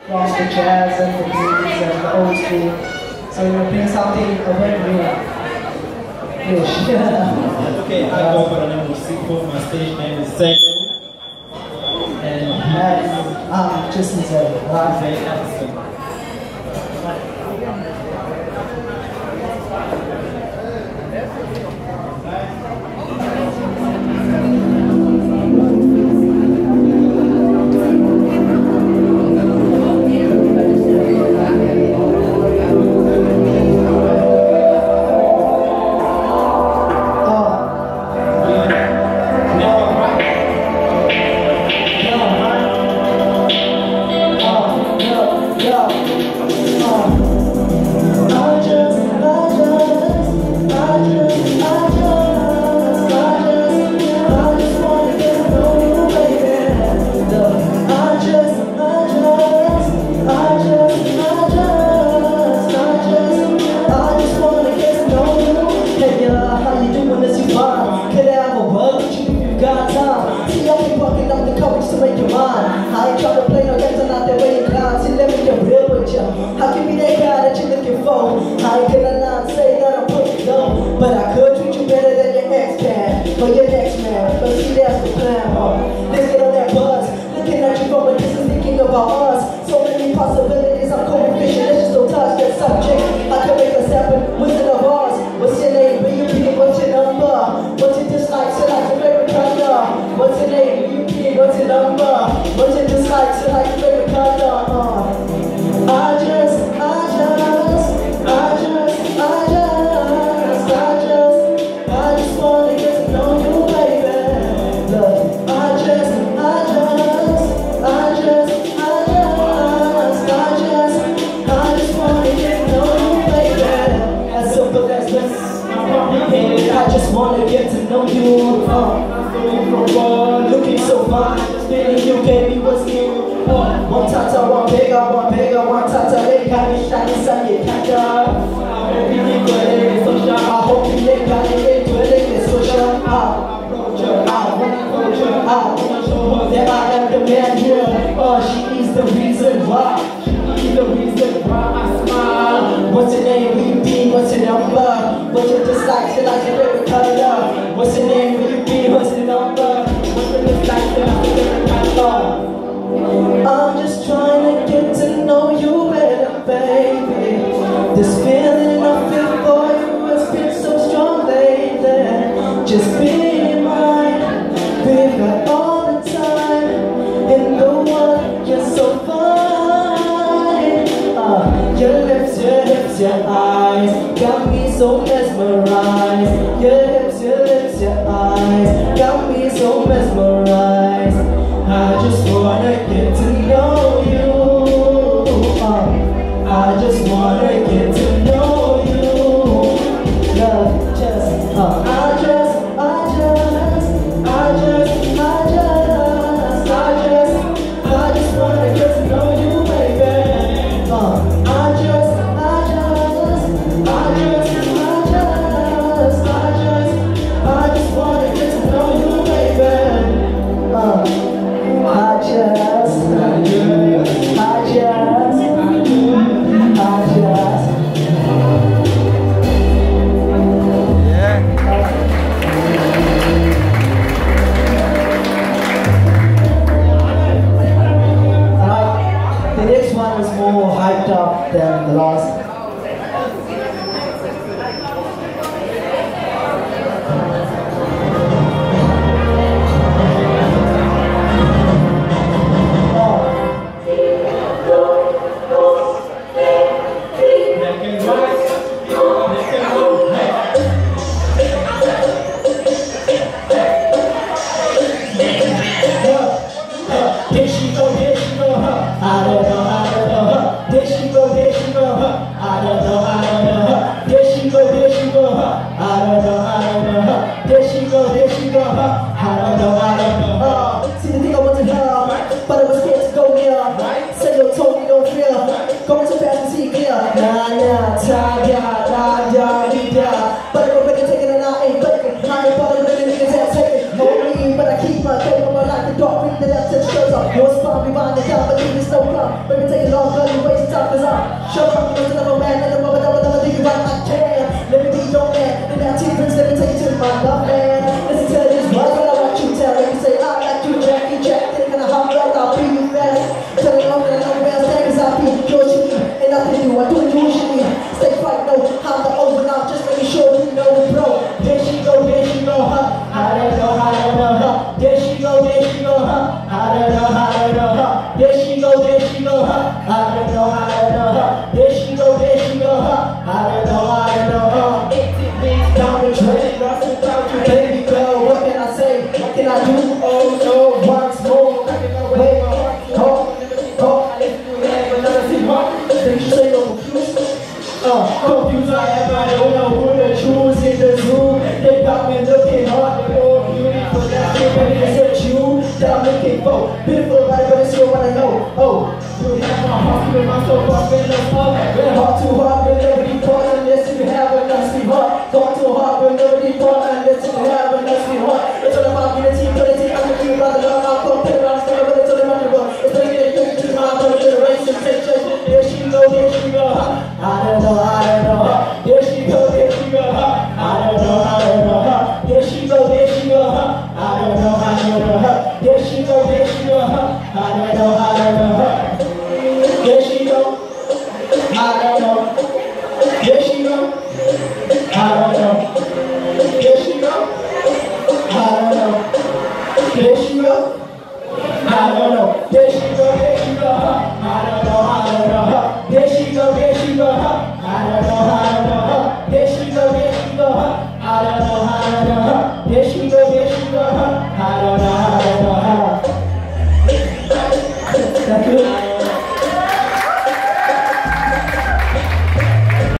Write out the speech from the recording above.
lost the jazz and the blues and the old school. So we're gonna bring something a bit new-ish. Okay, I go by the name of Sipho. My stage name is Leze. And just Leze. But I could treat you better than your ex can, or your next man. But see, that's the plan, let's get on that buzz. Looking at you from a distance, thinking about us. So many possibilities, I'm cold fishing. Let's just don't touch that subject. I can make us happen, wizard of ours. What's your name? Will you be? What's your number? What's your dislike? So like your favorite color. What's your name? Will you be? What's your number? What's your dislike? So like your favorite color. I just wanna get to know you, baby. Look, I just wanna get to know you, baby. As simple as this, I just wanna get to know you. Looking so fine, feeling you gave me what's new. One tata, one bigger, one tata, they got me shiny, sunny, kinda. I hope you live by the way to live in social. I wanna show her that I am the man here. She is the reason why. I smile. What's your name? Will you be? What's your number? What's your dislike? Your like your favorite color? What's your name? Will you be? What's your number? What's your dislike? Your like your favorite color? I'm just trying to get to know you better, baby. This feeling I feel for you has been so strong lately. Just being mine, we've got all the time. And the one, you're so fine. Your lips, your hips, your eyes got me so mesmerized. Your lips, your eyes got me so mesmerized. I just wanna get to know you. I just wanna get to know you. Love, just, I just wanna get to know you, baby. I just wanna get to know you, baby. The next one is more hyped up than the last. See the thing I want to hear, but I was scared to go near. Say you told me don't fear, going so fast and see clear. Nah, but I'm ready taking and I ain't faking. I ain't bothered with the niggas that take it. No me, but I keep my faith on my life. The dark ring that I touch shows up. Your spine, we wind it down, but leave it no crumb. Baby, take it long. stop, cause I'm sure from the never man, never think about my can. Let me be your man, and now T-Prince, let me take you to my love man. Listen to this words when I want you tell. Let me say, I like you, Jackie, Jack, thinking of how well I'll be you fast. Tell me all that I know where I'm cause I'll be yours you need. And nothing new, I do it usually. Stay fight, no, I'm the over now, just making sure you know the bro. There she go, huh? I don't know, huh? There she go, huh? I don't know, huh? There she go, huh? I don't know, huh? There she go, huh? I don't know, huh? It's big down the drain, nothing without you, baby girl. What can I say? What can I do? Oh no, once more. Wait, think you say no confused? Confused I am, I don't know who to choose in the zoo. They got me looking hard, they're all beautiful. That's it, baby, it's at you that I'm looking for. Beautiful, right, but it's you what I know. Oh, you have my heart, you my soul,